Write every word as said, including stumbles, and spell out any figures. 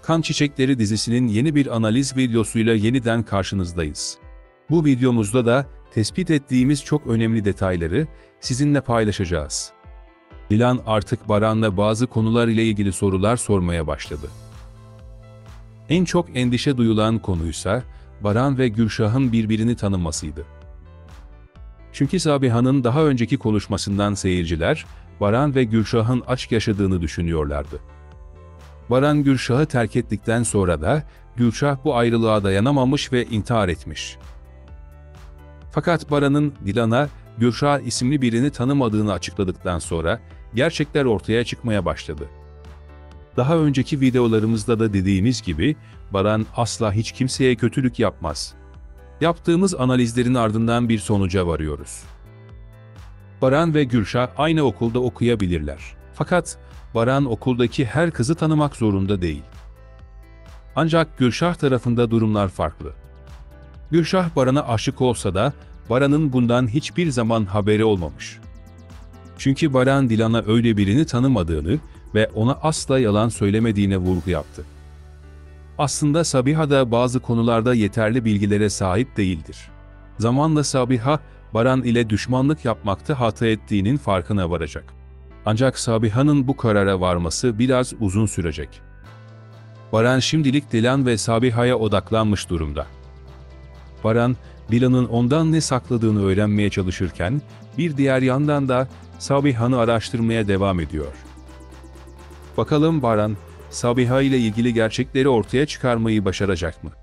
Kan Çiçekleri dizisinin yeni bir analiz videosuyla yeniden karşınızdayız. Bu videomuzda da tespit ettiğimiz çok önemli detayları sizinle paylaşacağız. Dilan artık Baran'la bazı konular ile ilgili sorular sormaya başladı. En çok endişe duyulan konuysa Baran ve Gülşah'ın birbirini tanımasıydı. Çünkü Sabiha'nın daha önceki konuşmasından seyirciler, Baran ve Gülşah'ın aşk yaşadığını düşünüyorlardı. Baran Gülşah'ı terk ettikten sonra da Gülşah bu ayrılığa dayanamamış ve intihar etmiş. Fakat Baran'ın Dilan'a Gülşah isimli birini tanımadığını açıkladıktan sonra gerçekler ortaya çıkmaya başladı. Daha önceki videolarımızda da dediğimiz gibi Baran asla hiç kimseye kötülük yapmaz. Yaptığımız analizlerin ardından bir sonuca varıyoruz. Baran ve Gülşah aynı okulda okuyabilirler. Fakat Baran okuldaki her kızı tanımak zorunda değil. Ancak Gülşah tarafında durumlar farklı. Gülşah Baran'a aşık olsa da Baran'ın bundan hiçbir zaman haberi olmamış. Çünkü Baran Dilan'a öyle birini tanımadığını ve ona asla yalan söylemediğine vurgu yaptı. Aslında Sabiha da bazı konularda yeterli bilgilere sahip değildir. Zamanla Sabiha, Baran ile düşmanlık yapmakta hata ettiğinin farkına varacak. Ancak Sabiha'nın bu karara varması biraz uzun sürecek. Baran şimdilik Dilan ve Sabiha'ya odaklanmış durumda. Baran, Dilan'ın ondan ne sakladığını öğrenmeye çalışırken, bir diğer yandan da Sabiha'nı araştırmaya devam ediyor. Bakalım Baran, Sabiha ile ilgili gerçekleri ortaya çıkarmayı başaracak mı?